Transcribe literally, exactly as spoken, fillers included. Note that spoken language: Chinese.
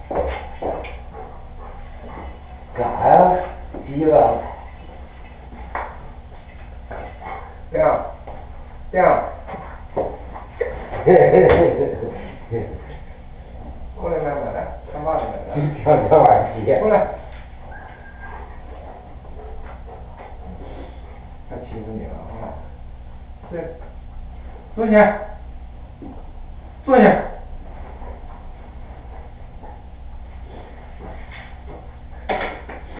干呀？急了。 这样，这样。 嘿嘿嘿嘿嘿。 过来，慢慢来，干嘛呢？ 跳跳玩机。 过来。他欺负你了啊！对，坐下，坐下。